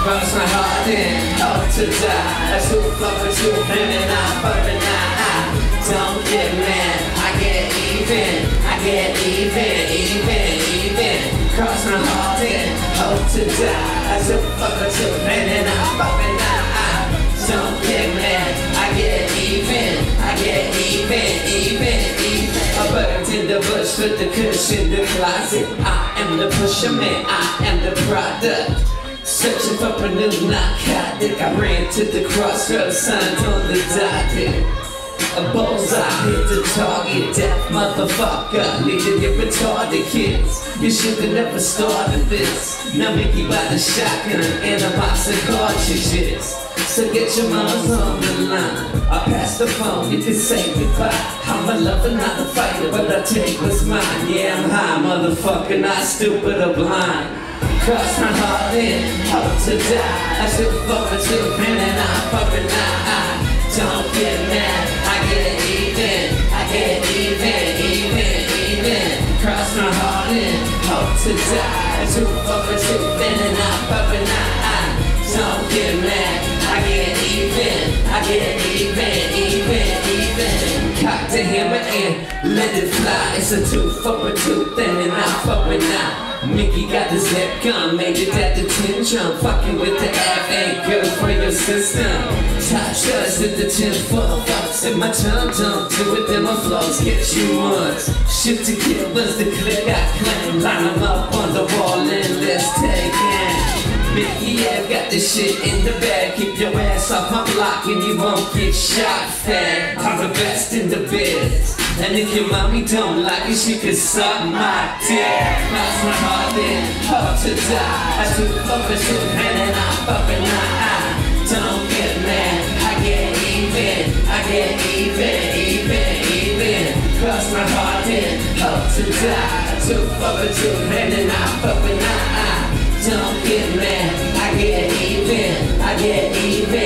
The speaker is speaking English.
cross my heart and hope to die. I shoot fucking shoot and I fucking I don't get mad, I get even, I get even. Cross my heart and hope to die. I shoot fucking shoot and I fucking I don't get mad, I get even, I get even. I burned in the bush with the cushion in the closet. I am the pusher man, I am the product. Searching for a new narcotic. I ran to the crossroads, signs on the docket. A bullseye hit the target, death motherfucker. Leading your retarded kids. You should've never started this. Now Mickey by the shotgun and a box of cartridges. So get your mamas on the line. I pass the phone, you can say goodbye. I'm a lover, not a fighter, but I take what's mine. Yeah, I'm high, motherfucker, not stupid or blind. Cross my heart and hope to die. I shoot fucking shoot and I fucking I don't get mad, I get even, I get even. Cross my heart and hope to die. I shoot fucking shoot and I fucking I don't get mad, I get even, I get even. Cock the hammer and let it fly. It's a tooth for a tooth and I fucking I. Mickey got the zip gun, made it at the 10 drum. Fucking with the F ain't good for your system. Top shots at the 10 4 fucks in my tongue. Don't do it, then my flows get you once. Shoot to kill was the clip I claim. Line them up on the wall and let's take it. Mickey, yeah, got the shit in the bag. Keep your ass off my block and you won't get shot fat. I'm the best in the biz. And if your mommy don't like it, she can suck my dick. Cross my heart and hope to die. I shoot fucking shoot and I fucking I don't get mad, I get even, I get even. Cross my heart and hope to die. I shoot fucking shoot and I fucking I don't get mad, I get even, I get even.